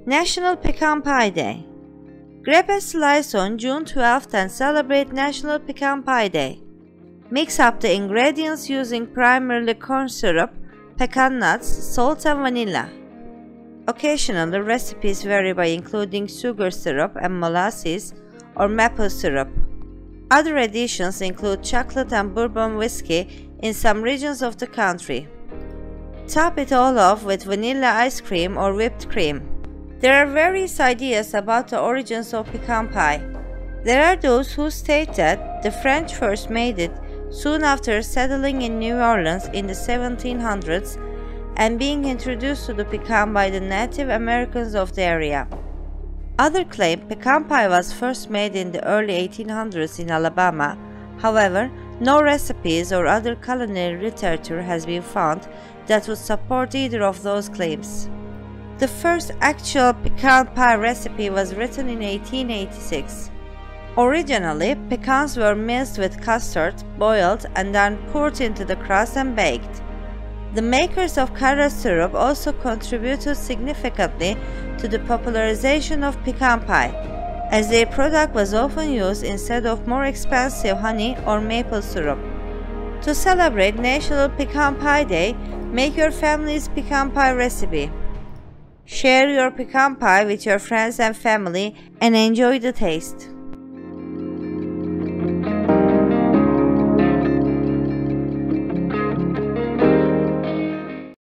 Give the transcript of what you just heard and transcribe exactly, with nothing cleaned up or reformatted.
National Pecan Pie Day. Grab a slice on June twelfth and celebrate National Pecan Pie Day. Mix up the ingredients using primarily corn syrup, pecan nuts, salt and vanilla. Occasionally, recipes vary by including sugar syrup and molasses or maple syrup. Other additions include chocolate and bourbon whiskey in some regions of the country. Top it all off with vanilla ice cream or whipped cream. There are various ideas about the origins of pecan pie. There are those who state that the French first made it soon after settling in New Orleans in the seventeen hundreds and being introduced to the pecan by the Native Americans of the area. Others claim pecan pie was first made in the early eighteen hundreds in Alabama. However, no recipes or other culinary literature has been found that would support either of those claims. The first actual pecan pie recipe was written in eighteen eighty-six. Originally, pecans were mixed with custard, boiled, and then poured into the crust and baked. The makers of carrot syrup also contributed significantly to the popularization of pecan pie, as their product was often used instead of more expensive honey or maple syrup. To celebrate National Pecan Pie Day, make your family's pecan pie recipe. Share your pecan pie with your friends and family and enjoy the taste.